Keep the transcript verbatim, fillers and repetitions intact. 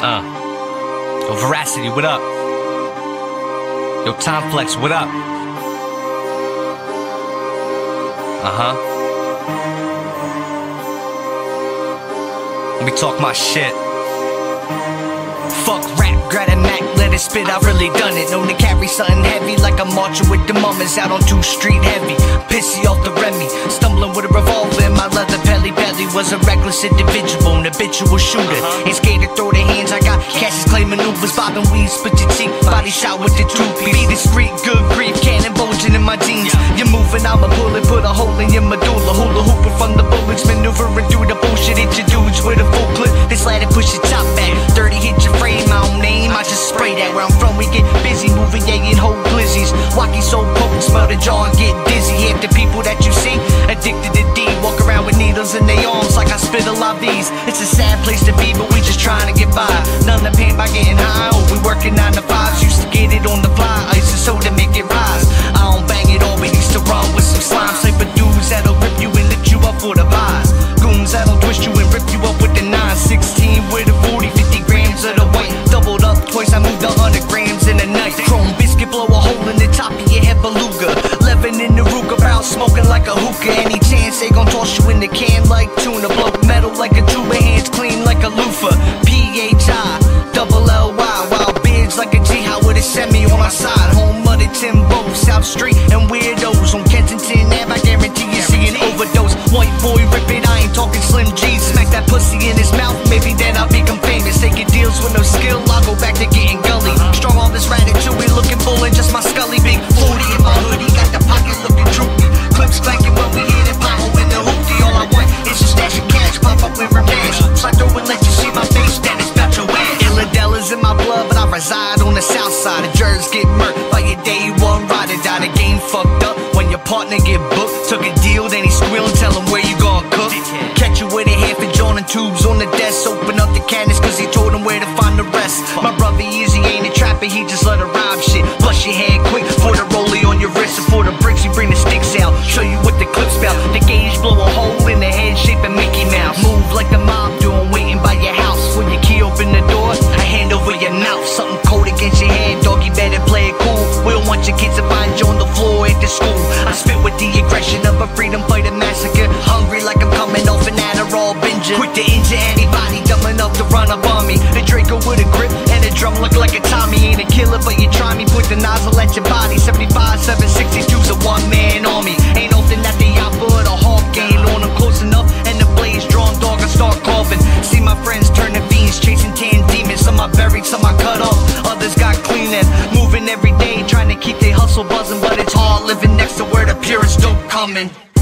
Uh. Yo, Veracity, what up? Yo, Tom Flex, what up? Uh-huh. Let me talk my shit. Fuck rap, grab a Mac, let it spit, I really done it. Known to carry something heavy like I'm marching with the mamas out on two Street heavy. Pissy off the Remy, stumbling with a revolver in my leather belly. Belly was a reckless individual, an habitual shooter. Ain't scared to throw their hands, I got Cassius Clay maneuvers. Bobbing weed, split your cheek, body shot with the two-piece. Be discreet, good grief, cannon bulging in my jeans. You're moving, I'm a bullet, put a hole in your medulla. Hula hooping from the bullets, maneuvering through the bullshit. Hit your dudes with a full clip, this ladder push your top back. thirty hit your frame, my own name, I just spray that. Where I'm from, we get busy, moving, yeah, and hold glizzies. Wacky so potent, smell the jaw and get dizzy. Half the people that you see, addicted to D. Walk around with needles in their arms like I spit a lot of these. It's a sad place to be, but we just trying to get by. None of the pain by getting high, oh, we working nine to fives. Used to get it on the fly, ice and soda make it rise. I don't bang it all, but used to run with some slime. Type of dudes that'll rip you and lift you up for the vibes. Goons that'll twist you and rip you up with the nine sixteen with a forty, fifty grams of the weight. Doubled up twice, I moved a hundred grams in a night. Chrome biscuit, blow a hole in the top of your head, beluga. Living in the Ruger, about smoking like a hookah. Any chance they gon' toss you in the can like tuna. Blow metal like a tuba, hands clean like a loofah. P H I, double L Y, wild beards like a G-How with a semi on my side. Home of the Timbo, South Street and weirdos. On Kensington Ave, I guarantee you see an overdose. White boy rip it, I ain't talking Slim G. Smack that pussy in his mouth, maybe then I'll become famous. Taking deals with no skill, I'll go back to getting gully. Strong on this ratatouille, looking full and just my scully. Big forty in my hoodie, got the pocket looking droopy. Clips clanking when we hit it, pothole in the hoopty. All I want is just stash of cash, pop up with revenge. Slide through and let you see my face, then it's about your ass. Illadella's in my blood, but I reside on the south side. The Jers get murked by your day one rider. Die the game fucked up when your partner get booked. Took a deal, then he squealed, tell him where you gon' cook. Catch you with a half inch on and tubes on the desk. Open up the cannons cause he told him where to find the rest. My brother Easy ain't a trapper, he just let her rob shit. Bust your head quick for the rollie on your wrist. And for the bricks, you bring the sticks out. Show you what the clip spell. The gauge blow a hole in the head, shaping Mickey Mouse. Move like the mob doing, waiting by your house. When your key open the door, a hand over your mouth. Something cold against your head, dog, you better play it cool. We don't want your kids to find you on the floor at the school. I spit with the aggression of a freedom fighter massacre. Hungry like I'm coming off an Adderall binger. Quick to injure anybody dumb enough to run up on me. The Draco with a grip and a drum look like a Tommy. Ain't a killer but you try me, put the nozzle at your body. Seventy-five, seven sixty-two's a one-man army. Ain't often that the opera or the hawk ain't on them close enough. And the blaze drawn dog I start coughing. See my friends turn to fiends, chasing tan demons. Some I buried, some I cut off, others got clean and moving every day, trying to keep their hustle buzzing. But it's hard living next to where the purest dope coming.